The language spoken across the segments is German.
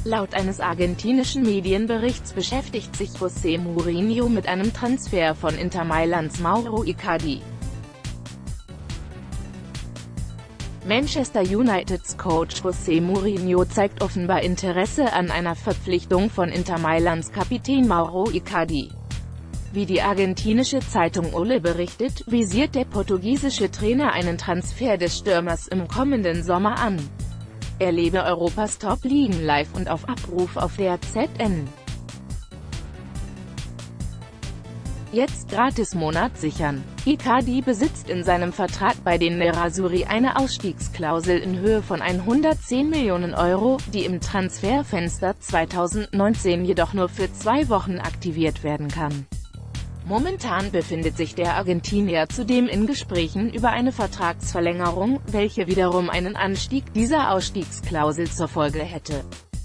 Laut eines argentinischen Medienberichts beschäftigt sich José Mourinho mit einem Transfer von Inter Mailands Mauro Icardi. Manchester Uniteds Coach José Mourinho zeigt offenbar Interesse an einer Verpflichtung von Inter Mailands Kapitän Mauro Icardi. Wie die argentinische Zeitung Ole berichtet, visiert der portugiesische Trainer einen Transfer des Stürmers im kommenden Sommer an. Erlebe Europas Top-Ligen live und auf Abruf auf der ZN. Jetzt Gratis-Monat sichern. Icardi besitzt in seinem Vertrag bei den Nerazzurri eine Ausstiegsklausel in Höhe von 110 Millionen Euro, die im Transferfenster 2019 jedoch nur für 2 Wochen aktiviert werden kann. Momentan befindet sich der Argentinier zudem in Gesprächen über eine Vertragsverlängerung, welche wiederum einen Anstieg dieser Ausstiegsklausel zur Folge hätte.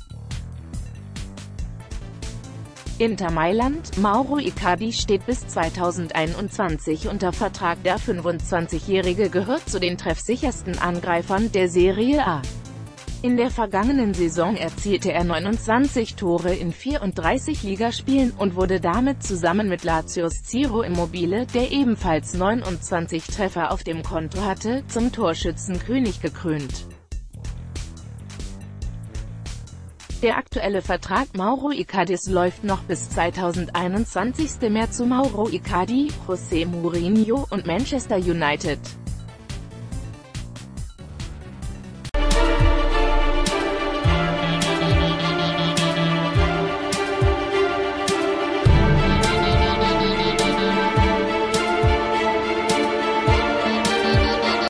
Inter Mailand: Mauro Icardi steht bis 2021 unter Vertrag. Der 25-Jährige gehört zu den treffsichersten Angreifern der Serie A. In der vergangenen Saison erzielte er 29 Tore in 34 Ligaspielen und wurde damit zusammen mit Lazios Ciro Immobile, der ebenfalls 29 Treffer auf dem Konto hatte, zum Torschützenkönig gekrönt. Der aktuelle Vertrag Mauro Icardis läuft noch bis 2021. Mehr zu Mauro Icardi, José Mourinho und Manchester United.